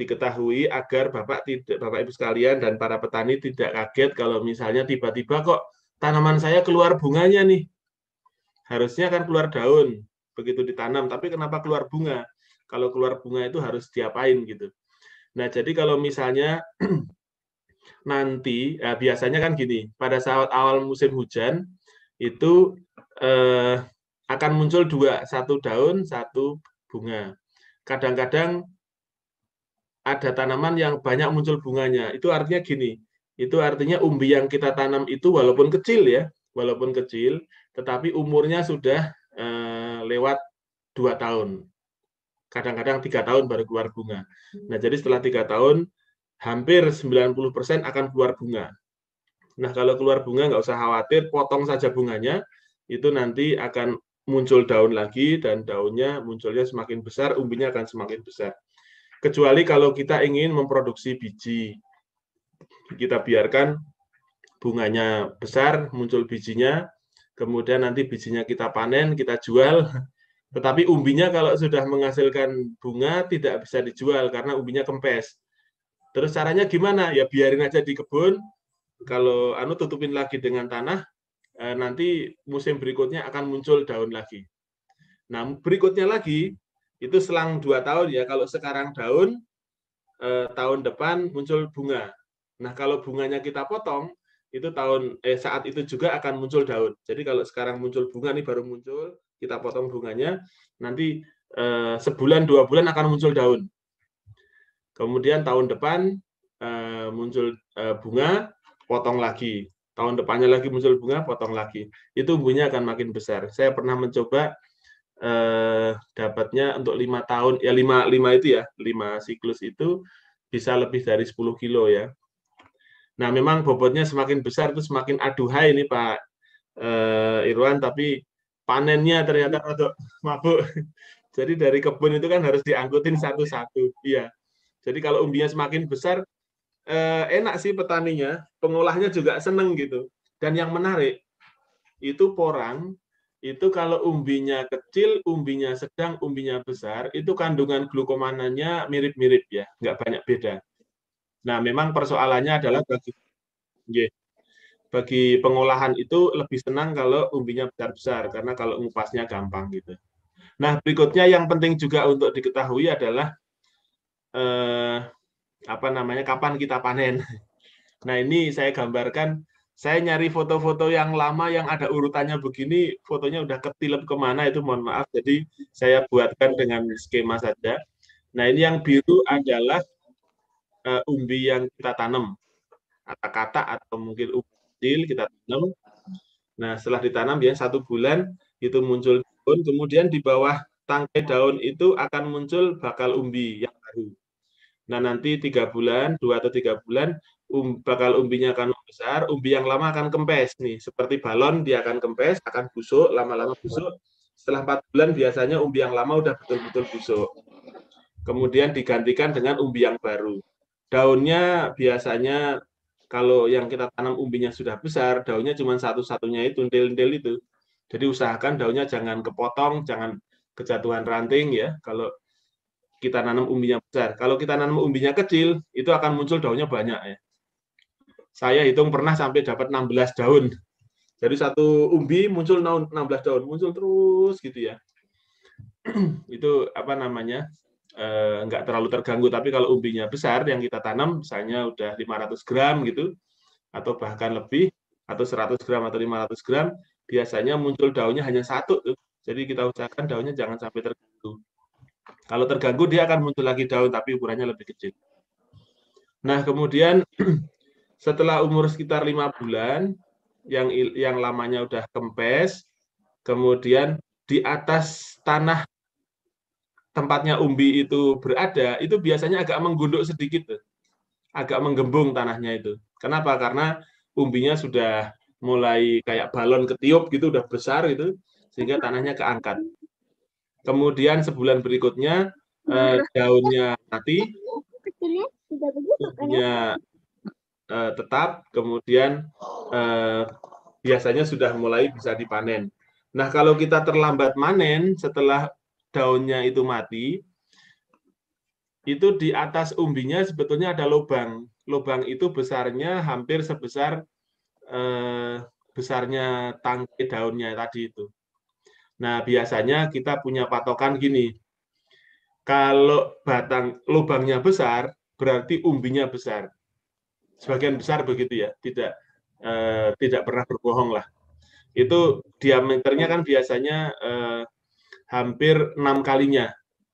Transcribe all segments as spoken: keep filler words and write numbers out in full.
diketahui agar Bapak tidak Bapak Ibu sekalian dan para petani tidak kaget kalau misalnya tiba-tiba kok tanaman saya keluar bunganya nih. Harusnya kan keluar daun begitu ditanam, tapi kenapa keluar bunga? Kalau keluar bunga itu harus diapain gitu. Nah, jadi kalau misalnya nanti eh, biasanya kan gini, pada saat awal musim hujan itu eh, akan muncul dua, satu daun, satu bunga. Kadang-kadang ada tanaman yang banyak muncul bunganya. Itu artinya gini, itu artinya umbi yang kita tanam itu walaupun kecil ya, walaupun kecil, tetapi umurnya sudah eh, lewat dua tahun. Kadang-kadang tiga tahun baru keluar bunga. Nah, jadi setelah tiga tahun, hampir sembilan puluh persen akan keluar bunga. Nah, kalau keluar bunga nggak usah khawatir, potong saja bunganya, itu nanti akan muncul daun lagi, dan daunnya munculnya semakin besar, umbinya akan semakin besar. Kecuali kalau kita ingin memproduksi biji, kita biarkan bunganya besar, muncul bijinya, kemudian nanti bijinya kita panen, kita jual, tetapi umbinya kalau sudah menghasilkan bunga tidak bisa dijual karena umbinya kempes. Terus caranya gimana? Ya biarin aja di kebun, kalau anu tutupin lagi dengan tanah, eh, nanti musim berikutnya akan muncul daun lagi. Nah, berikutnya lagi, itu selang dua tahun ya, kalau sekarang daun, eh, tahun depan muncul bunga. Nah, kalau bunganya kita potong, itu tahun eh saat itu juga akan muncul daun. Jadi kalau sekarang muncul bunga nih baru muncul, kita potong bunganya, nanti eh, sebulan dua bulan akan muncul daun. Kemudian tahun depan eh, muncul eh, bunga, potong lagi. Tahun depannya lagi muncul bunga, potong lagi. Itu umbinya akan makin besar. Saya pernah mencoba eh, dapatnya untuk lima tahun, ya lima, lima itu ya, lima siklus itu bisa lebih dari sepuluh kilo ya. Nah, memang bobotnya semakin besar itu semakin aduhai ini Pak eh, Irwan, tapi panennya ternyata untuk mabuk. Jadi dari kebun itu kan harus diangkutin satu-satu. Iya. Jadi kalau umbinya semakin besar, eh, enak sih petaninya, pengolahnya juga seneng gitu. Dan yang menarik, itu porang, itu kalau umbinya kecil, umbinya sedang, umbinya besar, itu kandungan glukomananya mirip-mirip ya, nggak banyak beda. Nah, memang persoalannya adalah bagi bagi pengolahan itu lebih senang kalau umbinya besar-besar, karena kalau ngupasnya gampang gitu. Nah, berikutnya yang penting juga untuk diketahui adalah eh, apa namanya, kapan kita panen. Nah, ini saya gambarkan, saya nyari foto-foto yang lama yang ada urutannya begini, fotonya udah ketilep kemana itu mohon maaf, jadi saya buatkan dengan skema saja. Nah, ini yang biru adalah uh, umbi yang kita tanam, kata-kata atau mungkin umbi kecil kita tanam. Nah, setelah ditanam ya satu bulan itu muncul daun, kemudian di bawah tangkai daun itu akan muncul bakal umbi yang baru. Nah, nanti tiga bulan, dua atau tiga bulan, um, bakal umbinya akan besar, umbi yang lama akan kempes nih, seperti balon dia akan kempes, akan busuk, lama-lama busuk. Setelah empat bulan biasanya umbi yang lama udah betul-betul busuk. Kemudian digantikan dengan umbi yang baru. Daunnya biasanya kalau yang kita tanam umbinya sudah besar, daunnya cuma satu-satunya itu, ndel-ndel itu. Jadi usahakan daunnya jangan kepotong, jangan kejatuhan ranting ya. Kalau kita nanam umbinya besar. Kalau kita nanam umbinya kecil, itu akan muncul daunnya banyak ya. Saya hitung pernah sampai dapat enam belas daun. Jadi satu umbi muncul enam belas daun, muncul terus gitu ya. Itu apa namanya? Eh, nggak terlalu terganggu, tapi kalau umbinya besar yang kita tanam, misalnya udah lima ratus gram gitu, atau bahkan lebih, atau seratus gram atau lima ratus gram, biasanya muncul daunnya hanya satu tuh. Jadi kita usahakan daunnya jangan sampai terganggu. Kalau terganggu dia akan muncul lagi daun tapi ukurannya lebih kecil. Nah, kemudian setelah umur sekitar lima bulan yang yang lamanya udah kempes, kemudian di atas tanah tempatnya umbi itu berada, itu biasanya agak menggunduk sedikit tuh. Agak menggembung tanahnya itu. Kenapa? Karena umbinya sudah mulai kayak balon ketiup gitu, udah besar itu, sehingga tanahnya keangkat. Kemudian sebulan berikutnya eh, daunnya mati, umbinya eh, tetap, kemudian eh, biasanya sudah mulai bisa dipanen. Nah, kalau kita terlambat manen setelah daunnya itu mati, itu di atas umbinya sebetulnya ada lubang. Lubang itu besarnya hampir sebesar eh, besarnya tangkai daunnya tadi itu. Nah, biasanya kita punya patokan gini. Kalau batang lubangnya besar, berarti umbinya besar. Sebagian besar begitu ya, tidak eh, tidak pernah berbohong lah. Itu diameternya kan biasanya eh, hampir enam kalinya.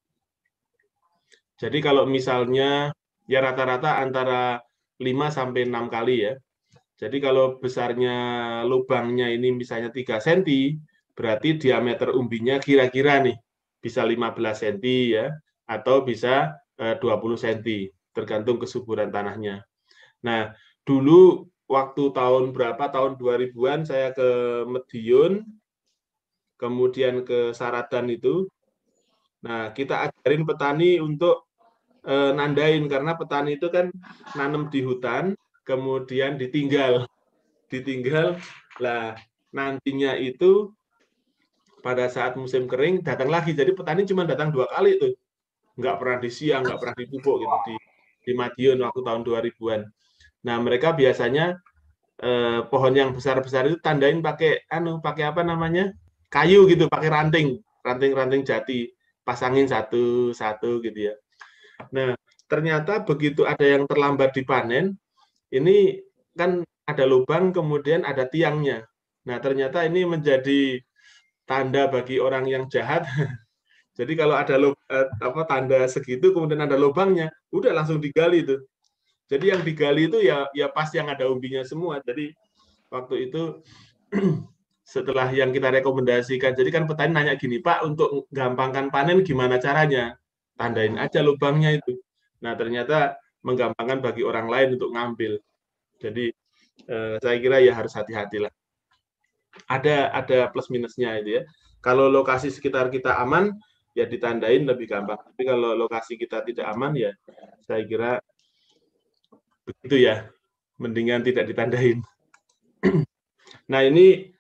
Jadi kalau misalnya ya rata-rata antara lima sampai enam kali ya. Jadi kalau besarnya lubangnya ini misalnya tiga sentimeter, berarti diameter umbinya kira-kira nih bisa lima belas sentimeter ya, atau bisa dua puluh sentimeter, tergantung kesuburan tanahnya. Nah, dulu waktu tahun berapa, tahun dua ribuan saya ke Medion, kemudian ke Saradan itu. Nah, kita ajarin petani untuk eh, nandain, karena petani itu kan nanam di hutan, kemudian ditinggal. Ditinggal, lah nantinya itu pada saat musim kering datang lagi. Jadi petani cuma datang dua kali itu. Nggak pernah di siang, nggak pernah di pupuk gitu, di, di Madiun waktu tahun dua ribuan. Nah, mereka biasanya eh, pohon yang besar-besar itu tandain pakai anu, pakai apa namanya? Kayu gitu, pakai ranting, ranting-ranting jati, pasangin satu-satu gitu ya. Nah, ternyata begitu ada yang terlambat dipanen, ini kan ada lubang, kemudian ada tiangnya. Nah, ternyata ini menjadi tanda bagi orang yang jahat. Jadi kalau ada lub, eh, apa tanda segitu, kemudian ada lubangnya, udah langsung digali itu. Jadi yang digali itu ya ya pas yang ada umbinya semua. Jadi waktu itu setelah yang kita rekomendasikan, jadi kan petani nanya gini, Pak, untuk gampangkan panen gimana caranya? Tandain aja lubangnya itu. Nah, ternyata menggampangkan bagi orang lain untuk ngambil. Jadi eh, saya kira ya harus hati-hati lah. Ada ada plus minusnya itu ya. Kalau lokasi sekitar kita aman, ya ditandain lebih gampang. Tapi kalau lokasi kita tidak aman, ya saya kira begitu ya. Mendingan tidak ditandain. Nah, ini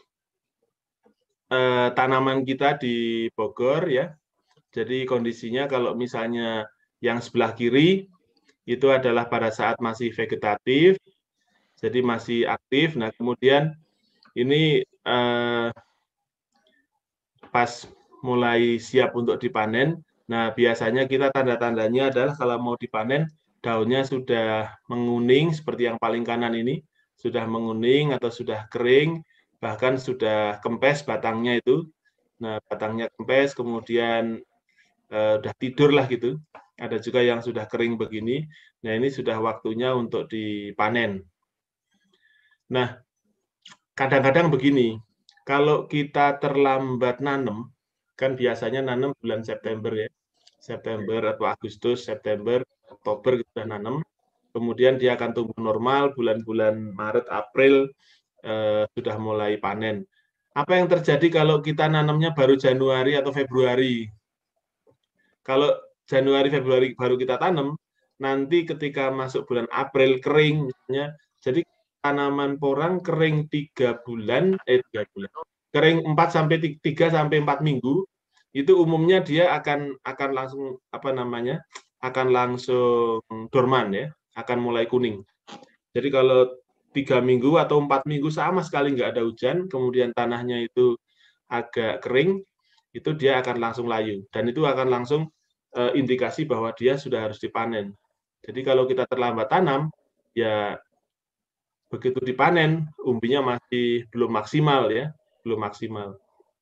eh, tanaman kita di Bogor ya. Jadi kondisinya kalau misalnya yang sebelah kiri itu adalah pada saat masih vegetatif, jadi masih aktif. Nah, kemudian ini eh, pas mulai siap untuk dipanen. Nah, biasanya kita tanda-tandanya adalah kalau mau dipanen, daunnya sudah menguning seperti yang paling kanan ini, sudah menguning atau sudah kering, bahkan sudah kempes batangnya itu. Nah, batangnya kempes, kemudian eh, udah tidur lah gitu. Ada juga yang sudah kering begini. Nah, ini sudah waktunya untuk dipanen. Nah, kadang-kadang begini, kalau kita terlambat nanam, kan biasanya nanam bulan September ya, September atau Agustus, September, Oktober kita nanam, kemudian dia akan tumbuh normal, bulan-bulan Maret, April eh, sudah mulai panen. Apa yang terjadi kalau kita nanamnya baru Januari atau Februari? Kalau Januari, Februari baru kita tanam, nanti ketika masuk bulan April kering, misalnya, jadi tanaman porang kering tiga bulan, eh tiga bulan, kering empat sampai tiga sampai empat minggu, itu umumnya dia akan akan langsung apa namanya, akan langsung dorman ya, akan mulai kuning. Jadi kalau tiga minggu atau empat minggu sama sekali nggak ada hujan, kemudian tanahnya itu agak kering, itu dia akan langsung layu dan itu akan langsung uh, indikasi bahwa dia sudah harus dipanen. Jadi kalau kita terlambat tanam, ya begitu dipanen, umbinya masih belum maksimal ya, belum maksimal.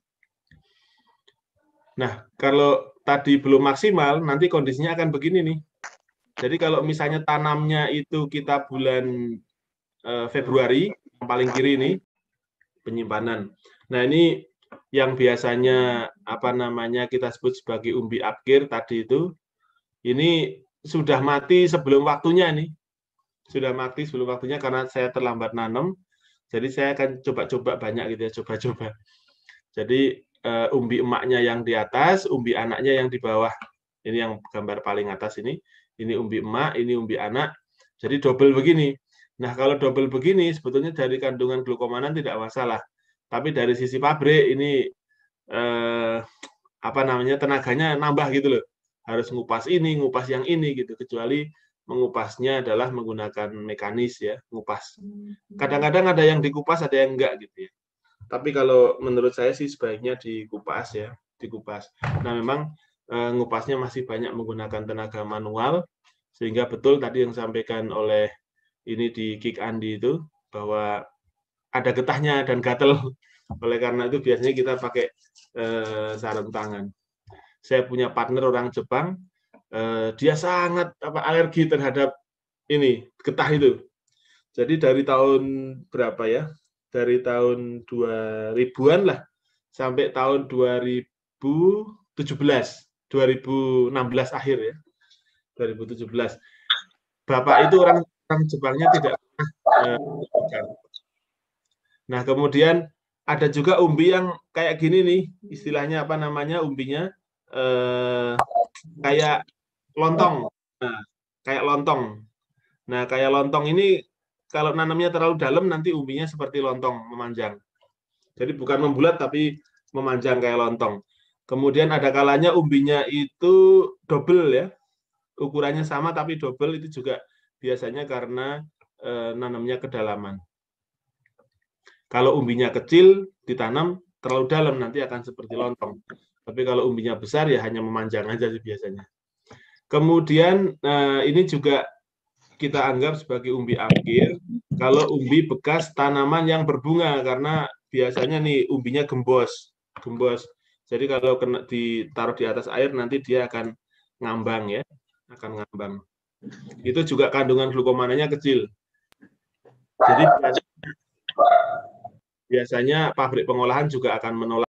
Nah, kalau tadi belum maksimal, nanti kondisinya akan begini nih. Jadi kalau misalnya tanamnya itu kita bulan uh, Februari, yang paling kiri ini, penyimpanan. Nah, ini yang biasanya apa namanya kita sebut sebagai umbi akhir tadi itu, ini sudah mati sebelum waktunya nih. Sudah mati sebelum waktunya karena saya terlambat nanam. Jadi saya akan coba-coba banyak gitu ya, coba-coba. Jadi uh, umbi emaknya yang di atas, umbi anaknya yang di bawah. Ini yang gambar paling atas ini. Ini umbi emak, ini umbi anak. Jadi double begini. Nah, kalau double begini sebetulnya dari kandungan glukomanan tidak masalah. Tapi dari sisi pabrik ini eh, apa namanya tenaganya nambah gitu loh. harus ngupas ini, ngupas yang ini gitu, kecuali mengupasnya adalah menggunakan mekanis ya, ngupas. Kadang-kadang ada yang dikupas, ada yang enggak gitu ya. Tapi kalau menurut saya sih sebaiknya dikupas ya, dikupas. Nah memang e, ngupasnya masih banyak menggunakan tenaga manual, sehingga betul tadi yang disampaikan oleh ini di Kick Andi itu, bahwa ada getahnya dan gatel. Oleh karena itu biasanya kita pakai e, sarung tangan. Saya punya partner orang Jepang, e, dia sangat apa, alergi terhadap ini, getah itu. Jadi dari tahun berapa ya? Dari tahun dua ribuan lah sampai tahun dua ribu tujuh belas, dua ribu enam belas akhir ya, dua ribu tujuh belas. Bapak itu orang, orang Jepangnya tidak pernah eh, Nah kemudian ada juga umbi yang kayak gini nih, istilahnya apa namanya umbinya, eh, kayak lontong, nah, kayak lontong. Nah kayak lontong ini kalau nanamnya terlalu dalam nanti umbinya seperti lontong memanjang. Jadi bukan membulat tapi memanjang kayak lontong. Kemudian ada kalanya umbinya itu double ya, ukurannya sama tapi double, itu juga biasanya karena e, nanamnya kedalaman. Kalau umbinya kecil ditanam terlalu dalam nanti akan seperti lontong. Tapi kalau umbinya besar ya hanya memanjang aja sih biasanya. Kemudian nah ini juga kita anggap sebagai umbi akhir kalau umbi bekas tanaman yang berbunga, karena biasanya nih umbinya gembos, gembos. Jadi kalau kena ditaruh di atas air nanti dia akan ngambang ya, akan ngambang. Itu juga kandungan glukomananya kecil. Jadi biasanya pabrik pengolahan juga akan menolak